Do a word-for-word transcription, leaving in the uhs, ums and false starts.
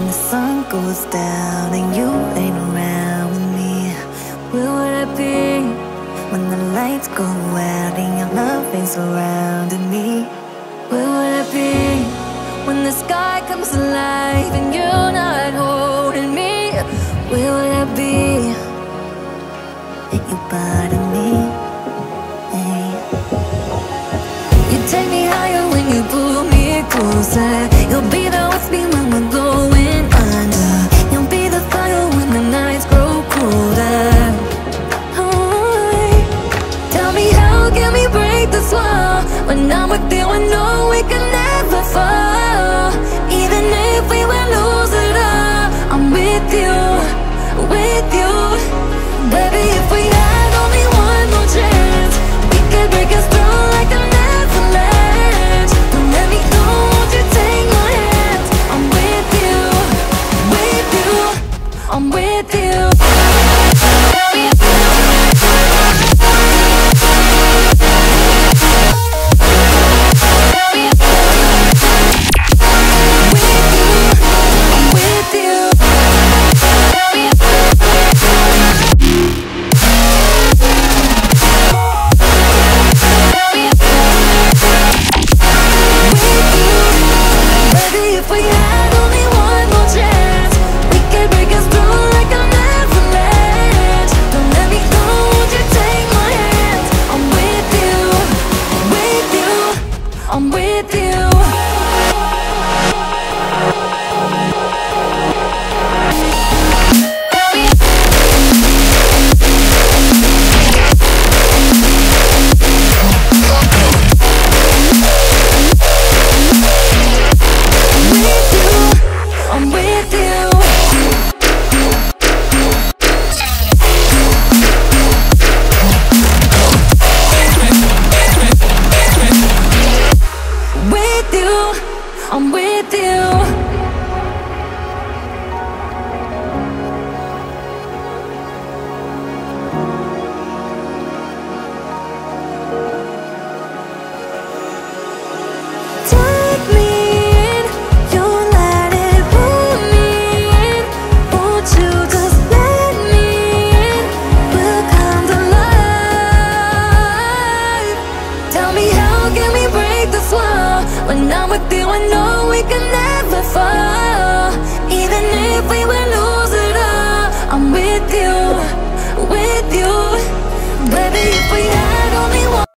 the sun goes down and you ain't around with me, where would I be? When the lights go out and your love ain't surrounding me, where would I be? When the sky comes alive and you're not holding me, where would I be? Ain't you part of me? Hey. You take me higher when you pull me closer. You'll be there with me when we're going under. You'll be the fire when the nights grow colder. Oh, tell me how can we break this wall? When I'm with you I know we can never fall. Even if we will lose it all, I'm with you, with you. Baby, if we had only one more chance, we could break us through like an avalanche. Don't let me go, won't you take my hand? I'm with you, with you, I'm with you. I'm with you. I'm with you. Take me in, you let it pull me in. Won't you just let me in? We'll come to life. Tell me how can we break this wall? When I'm with you I know we can never fall.